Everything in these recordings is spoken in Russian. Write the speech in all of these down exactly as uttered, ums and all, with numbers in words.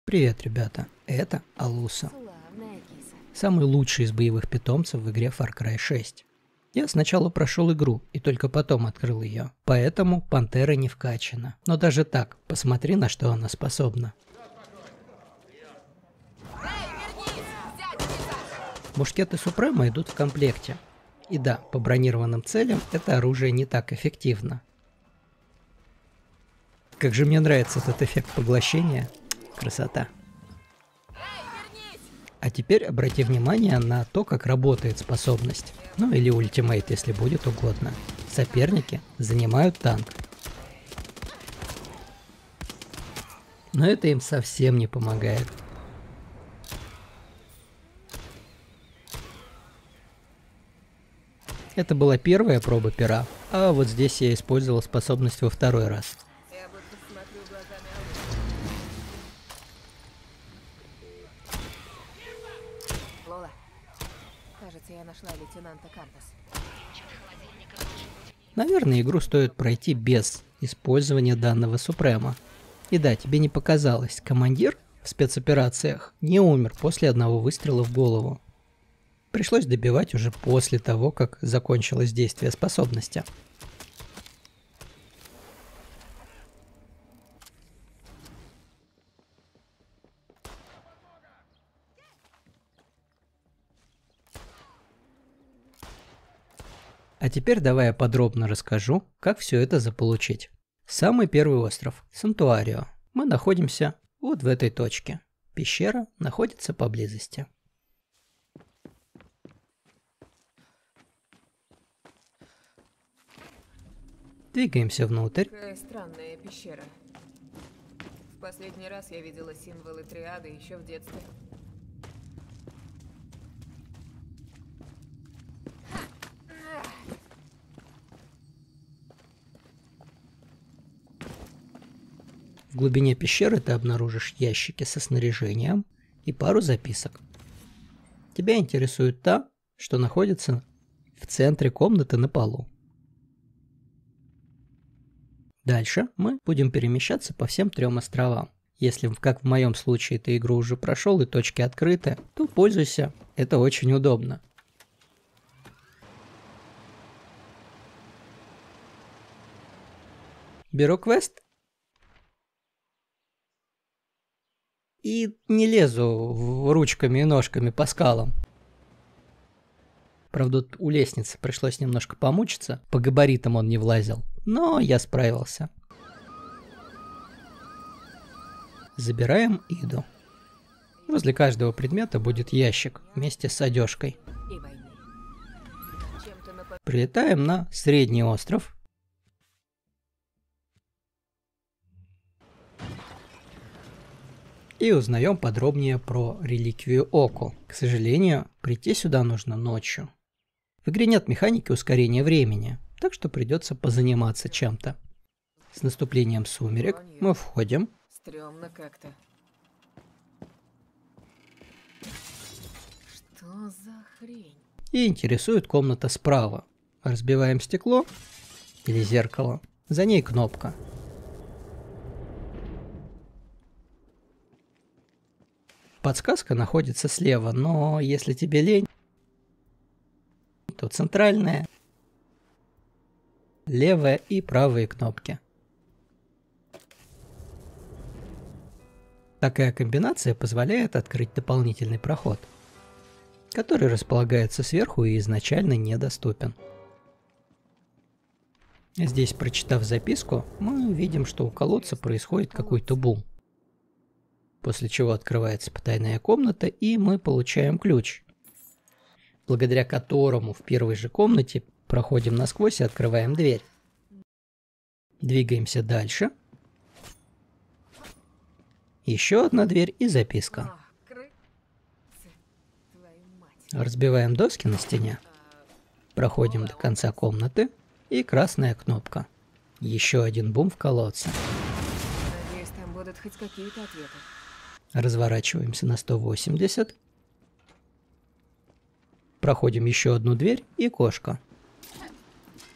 Привет, ребята, это Алуса, Славная киса. самый лучший из боевых питомцев в игре Far Cry шесть. Я сначала прошел игру и только потом открыл ее, поэтому пантера не вкачана. Но даже так, посмотри, на что она способна. Мушкеты Супрема идут в комплекте. И да, по бронированным целям это оружие не так эффективно. Как же мне нравится этот эффект поглощения. Красота. А теперь обрати внимание на то, как работает способность. Ну или ультимейт, если будет угодно. Соперники занимают танк. Но это им совсем не помогает. Это была первая проба пера, а вот здесь я использовал способность во второй раз. Я будто смотрю глазами Алусы. Лола, кажется, я нашла лейтенанта Картас. Наверное, игру стоит пройти без использования данного Супрема. И да, тебе не показалось, командир в спецоперациях не умер после одного выстрела в голову. Пришлось добивать уже после того, как закончилось действие способности. А теперь давай я подробно расскажу, как все это заполучить. Самый первый остров – Сантуарио. Мы находимся вот в этой точке. Пещера находится поблизости. Двигаемся внутрь. Какая странная пещера. В последний раз я видела символы триады еще в детстве. В глубине пещеры ты обнаружишь ящики со снаряжением и пару записок. Тебя интересует та, что находится в центре комнаты на полу. Дальше мы будем перемещаться по всем трем островам. Если, как в моем случае, ты игру уже прошел и точки открыты, то пользуйся, это очень удобно. Беру квест и не лезу в ручками и ножками по скалам. Правда, у лестницы пришлось немножко помучиться, по габаритам он не влазил, но я справился. Забираем Иду. Возле каждого предмета будет ящик вместе с одежкой. И войны. Чем-то напоминает. Прилетаем на средний остров. И узнаем подробнее про реликвию Око. К сожалению, прийти сюда нужно ночью. В игре нет механики ускорения времени, так что придется позаниматься чем-то. С наступлением сумерек мы входим. Стремно как-то. Что за хрень? И интересует комната справа. Разбиваем стекло или зеркало. За ней кнопка. Подсказка находится слева, но если тебе лень, то центральная, левая и правые кнопки. Такая комбинация позволяет открыть дополнительный проход, который располагается сверху и изначально недоступен. Здесь, прочитав записку, мы видим, что у колодца происходит какой-то бум. После чего открывается потайная комната, и мы получаем ключ, благодаря которому в первой же комнате проходим насквозь и открываем дверь. Двигаемся дальше. Еще одна дверь и записка. А, кры... Твою мать. Разбиваем доски на стене, проходим до конца комнаты и красная кнопка. Еще один бум в колодце. Надеюсь, там будут хоть какие-то ответы. Разворачиваемся на сто восемьдесят. Проходим еще одну дверь и кошка.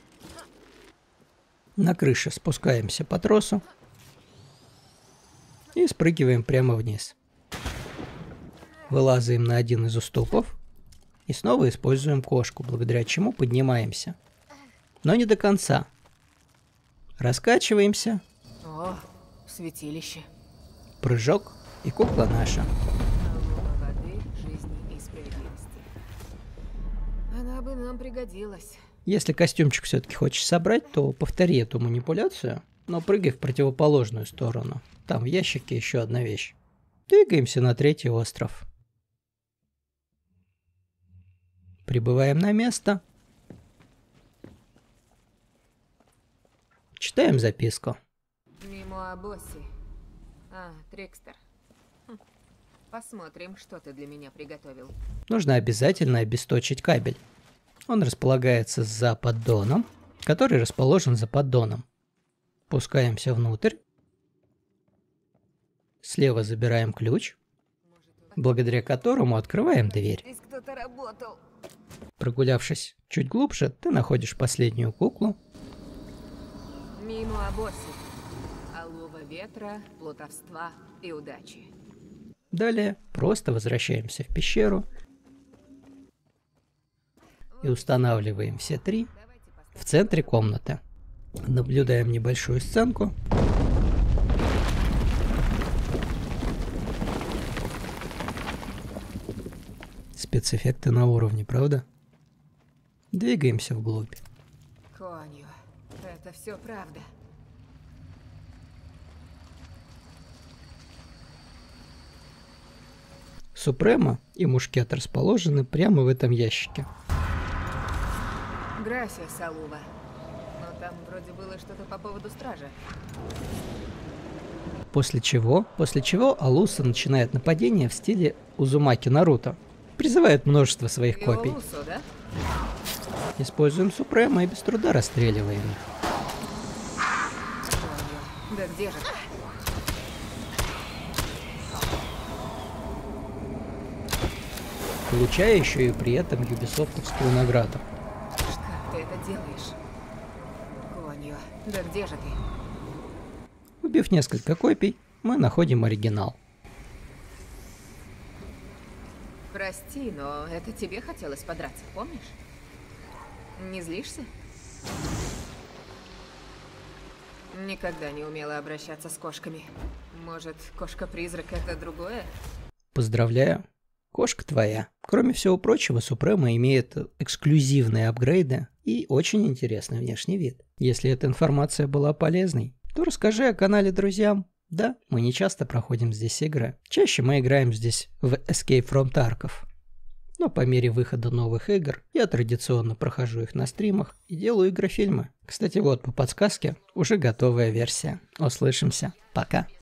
На крыше спускаемся по тросу. и спрыгиваем прямо вниз. Вылазаем на один из уступов и снова используем кошку, благодаря чему поднимаемся. Но не до конца. Раскачиваемся. О, святилище. Прыжок, и кукла наша. Алло, воды, жизни и справедливости. Она бы нам пригодилась. Если костюмчик все-таки хочешь собрать, то повтори эту манипуляцию, но прыгай в противоположную сторону. Там в ящике еще одна вещь. Двигаемся на третий остров. Прибываем на место. Читаем записку. Мимо Абоси. А, Трикстер. Хм. Посмотрим, что ты для меня приготовил. Нужно обязательно обесточить кабель. Он располагается за поддоном, который расположен за поддоном. Пускаемся внутрь. Слева забираем ключ, благодаря которому открываем дверь. Здесь кто-то работал. Прогулявшись чуть глубже, ты находишь последнюю куклу. Мимо Абоси. Алува ветра, плутовства и удачи. Далее просто возвращаемся в пещеру и устанавливаем все три в центре комнаты. Наблюдаем небольшую сценку. Спецэффекты на уровне, правда? Двигаемся вглубь. Конью. Это все правда. Супрема и мушкет расположены прямо в этом ящике. Грасия, Салува. Но там вроде было что-то по поводу стража. После чего, после чего Алуса начинает нападение в стиле Узумаки Наруто. Призывает множество своих копий. Иолусу, да? Используем Супрема и без труда расстреливаем их. Конью. Да где же ты? Получая еще и при этом юбисофтовскую награду. Как ты это делаешь? Конью. Да где же ты? Убив несколько копий, мы находим оригинал. Прости, но это тебе хотелось подраться, помнишь? Не злишься? Никогда не умела обращаться с кошками. Может, кошка-призрак это другое? Поздравляю, кошка твоя. Кроме всего прочего, Супрема имеет эксклюзивные апгрейды и очень интересный внешний вид. Если эта информация была полезной, то расскажи о канале друзьям. Да, мы не часто проходим здесь игры. Чаще мы играем здесь в Escape from Tarkov. Но по мере выхода новых игр я традиционно прохожу их на стримах и делаю игрофильмы. Кстати, вот по подсказке уже готовая версия. Услышимся. Пока.